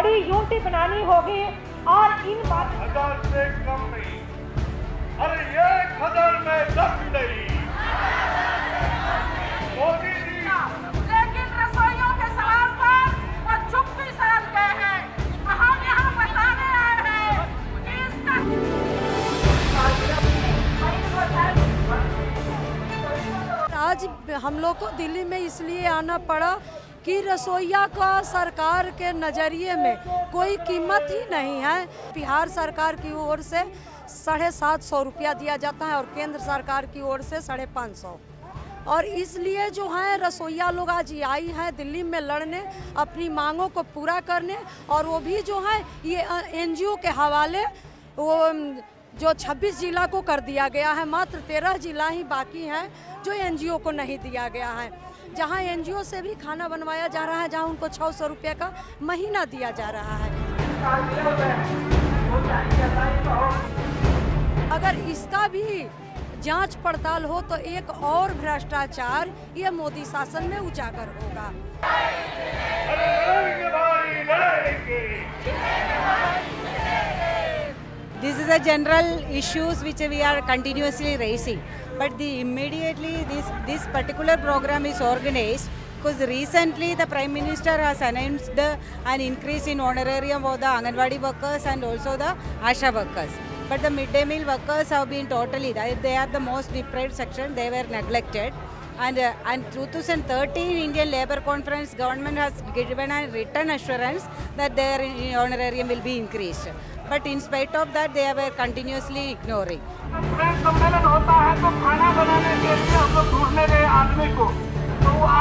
बड़ी यूनिटी बनानी होगी और इन 1000 से कम नहीं, अरे 1000 में 10 नहीं। मोदी जी लेकिन रसोइयों के सवाल पर वो चुप्पी साध गए हैं। हम यहाँ बताने आए हैं कि इसका आज हम लोग को दिल्ली में इसलिए आना पड़ा कि रसोइया का सरकार के नज़रिए में कोई कीमत ही नहीं है। बिहार सरकार की ओर से 750 रुपया दिया जाता है और केंद्र सरकार की ओर से 550, और इसलिए जो है रसोइया लोग आज आई हैं दिल्ली में लड़ने, अपनी मांगों को पूरा करने, और वो भी जो है ये NGO के हवाले वो जो 26 जिला को कर दिया गया है, मात्र 13 जिला ही बाकी हैं जो NGO को नहीं दिया गया है। जहां NGO से भी खाना बनवाया जा रहा है, जहां उनको 600 रुपये का महीना दिया जा रहा है। अगर इसका भी जांच पड़ताल हो तो एक और भ्रष्टाचार ये मोदी शासन में उजागर होगा। This is a general issues which we are continuously raising, but immediately this particular program is organized because recently the Prime Minister has announced an increase in honorarium for the Anganwadi workers and also the Asha workers. But the midday meal workers have been totally, they are the most deprived section, they were neglected. And 2013 Indian Labour Conference government has given a written assurance that their honorarium will be increased. But in spite of that, they were continuously ignoring. सम्मेलन होता है तो खाना बनाने के लिए हम लोग ढूंढने गए आदमी को, तो वो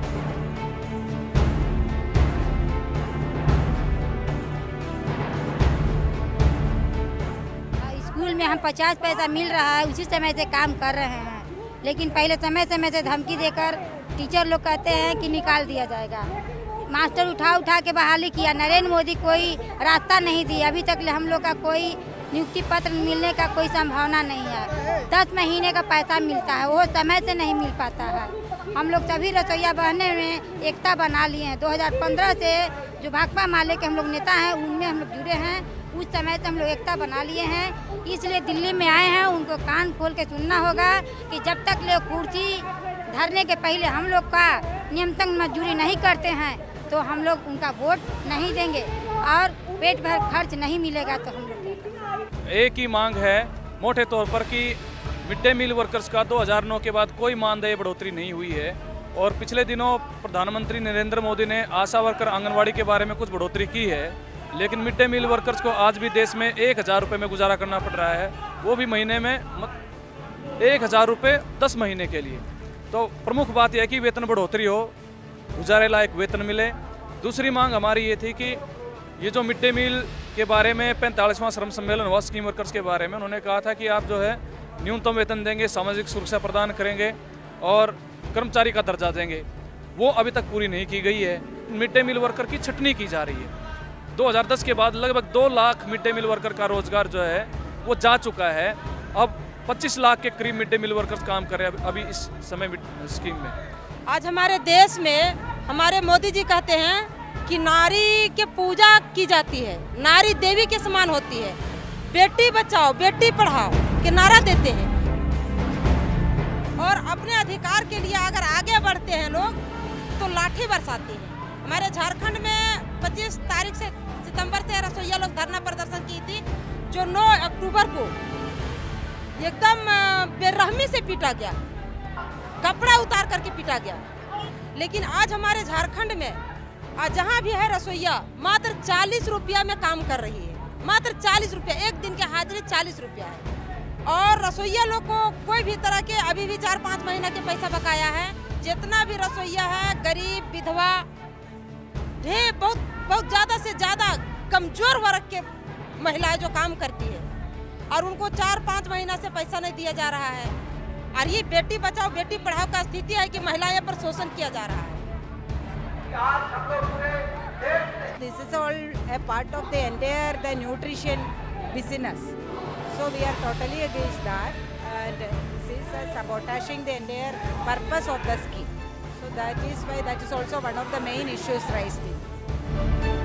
स्कूल में हम 50 पैसा मिल रहा है, उसी समय से काम कर रहे हैं, लेकिन पहले समय से धमकी देकर टीचर लोग कहते हैं कि निकाल दिया जाएगा। मास्टर उठा के बहाली किया, नरेंद्र मोदी कोई रास्ता नहीं दिया, अभी तक हम लोग का कोई नियुक्ति पत्र मिलने का कोई संभावना नहीं है। 10 महीने का पैसा मिलता है, वो समय से नहीं मिल पाता है। हम लोग सभी रसोइया बहने में एकता बना लिए हैं। 2015 से जो भाकपा माले के हम लोग नेता हैं उनमें हम लोग जुड़े हैं, उस समय से हम लोग एकता बना लिए हैं। इसलिए दिल्ली में आए हैं, उनको कान खोल के सुनना होगा कि जब तक लोग कुर्सी धरने के पहले हम लोग का न्यूनतम मजदूरी नहीं करते हैं तो हम लोग उनका वोट नहीं देंगे, और पेट भर खर्च नहीं मिलेगा तो हम लोग एक ही मांग है मोटे तौर पर कि मिड डे मील वर्कर्स का 2009 के बाद कोई मानदेय बढ़ोतरी नहीं हुई है। और पिछले दिनों प्रधानमंत्री नरेंद्र मोदी ने आशा वर्कर आंगनवाड़ी के बारे में कुछ बढ़ोतरी की है, लेकिन मिड डे मील वर्कर्स को आज भी देश में 1000 रुपये में गुजारा करना पड़ रहा है, वो भी महीने में 1000 रुपये 10 महीने के लिए। तो प्रमुख बात यह है कि वेतन बढ़ोतरी हो, गुजारे लायक वेतन मिले। दूसरी मांग हमारी ये थी कि ये जो मिड डे मील के बारे में 45वां श्रम सम्मेलन हुआ स्कीम वर्कर्स के बारे में, उन्होंने कहा था कि आप जो है न्यूनतम वेतन देंगे, सामाजिक सुरक्षा प्रदान करेंगे और कर्मचारी का दर्जा देंगे, वो अभी तक पूरी नहीं की गई है। मिड डे मील वर्कर की छटनी की जा रही है। 2010 के बाद लगभग 2 lakh mid day meal worker का रोजगार जो है वो जा चुका है। अब 25 लाख के करीब मिड डे मील वर्कर्स काम कर रहे हैं अभी इस समय स्कीम में। आज हमारे देश में हमारे मोदी जी कहते हैं कि नारी की पूजा की जाती है, नारी देवी के समान होती है, बेटी बचाओ बेटी पढ़ाओ के नारा देते हैं, और अपने अधिकार के लिए अगर आगे बढ़ते हैं लोग तो लाठी बरसाते हैं। हमारे झारखंड में 25 तारीख से सितंबर से रसोइया लोग धरना प्रदर्शन की थी, जो 9 अक्टूबर को एकदम बेरहमी से पीटा गया, कपड़ा उतार करके पीटा गया। लेकिन आज हमारे झारखंड में आज जहाँ भी है रसोइया मात्र 40 रुपया में काम कर रही है, मात्र 40 रुपया, एक दिन की हाजिरी 40 रुपया है। और रसोइया लोग को कोई भी तरह के अभी भी 4-5 महीना के पैसा बकाया है। जितना भी रसोइया है, गरीब, विधवा, ढेर बहुत ज़्यादा से ज़्यादा कमजोर वर्ग के महिलाएं जो काम करती है, और उनको 4-5 महीना से पैसा नहीं दिया जा रहा है। और ये बेटी बचाओ बेटी पढ़ाओ का स्थिति है कि महिलाएं पर शोषण किया जा रहा है। This is all a part of the entire the nutrition business. So we are totally against that, and this is sabotaging the entire purpose of the scheme. So that is why that is also one of the main issues raised.